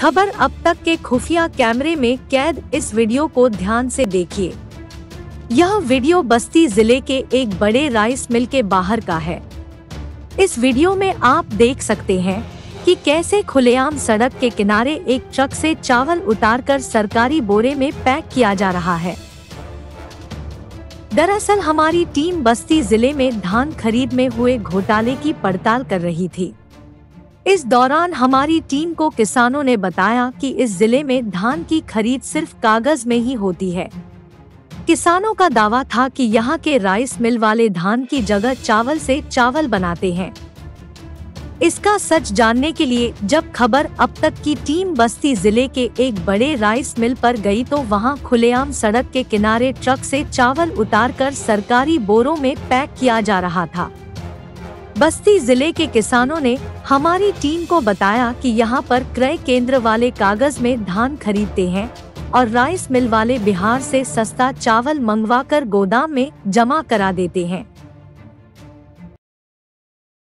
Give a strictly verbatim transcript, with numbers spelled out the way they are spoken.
खबर अब तक के खुफिया कैमरे में कैद। इस वीडियो को ध्यान से देखिए। यह वीडियो बस्ती जिले के एक बड़े राइस मिल के बाहर का है। इस वीडियो में आप देख सकते हैं कि कैसे खुलेआम सड़क के किनारे एक ट्रक से चावल उतारकर सरकारी बोरे में पैक किया जा रहा है। दरअसल हमारी टीम बस्ती जिले में धान खरीद में हुए घोटाले की पड़ताल कर रही थी। इस दौरान हमारी टीम को किसानों ने बताया कि इस जिले में धान की खरीद सिर्फ कागज में ही होती है। किसानों का दावा था कि यहाँ के राइस मिल वाले धान की जगह चावल से चावल बनाते हैं। इसका सच जानने के लिए जब खबर अब तक की टीम बस्ती जिले के एक बड़े राइस मिल पर गई तो वहां खुलेआम सड़क के किनारे ट्रक से चावल उतारकर सरकारी बोरों में पैक किया जा रहा था। बस्ती जिले के किसानों ने हमारी टीम को बताया कि यहां पर क्रय केंद्र वाले कागज में धान खरीदते हैं और राइस मिल वाले बिहार से सस्ता चावल मंगवाकर गोदाम में जमा करा देते हैं।